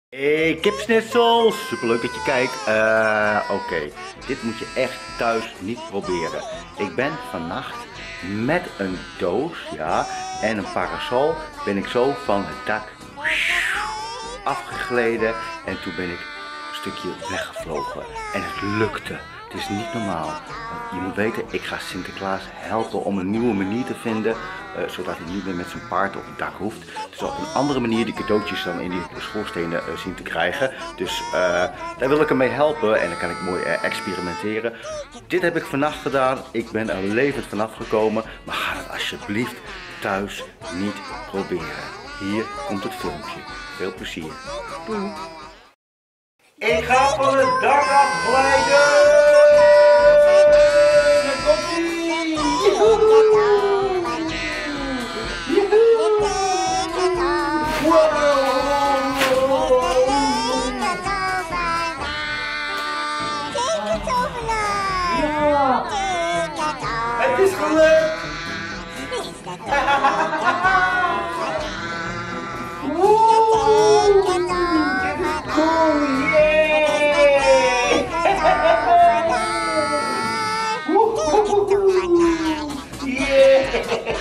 Hey kipsnitsel, superleuk dat je kijkt. Oké, dit moet je echt thuis niet proberen. Ik ben vannacht met een doos, ja, en een parasol ben ik zo van het dak afgegleden en toen ben ik een stukje weggevlogen. En het lukte. Het is niet normaal. Want je moet weten, ik ga Sinterklaas helpen om een nieuwe manier te vinden, zodat hij niet meer met zijn paard op het dak hoeft. Dus op een andere manier die cadeautjes dan in die schoorstenen zien te krijgen. Dus daar wil ik hem mee helpen en dan kan ik mooi experimenteren. Dit heb ik vannacht gedaan. Ik ben er levend vanaf gekomen. Maar ga het alsjeblieft thuis niet proberen. Hier komt het filmpje. Veel plezier. Doei. Ik ga van het dak afglijden. Het is gelukt! Yeah!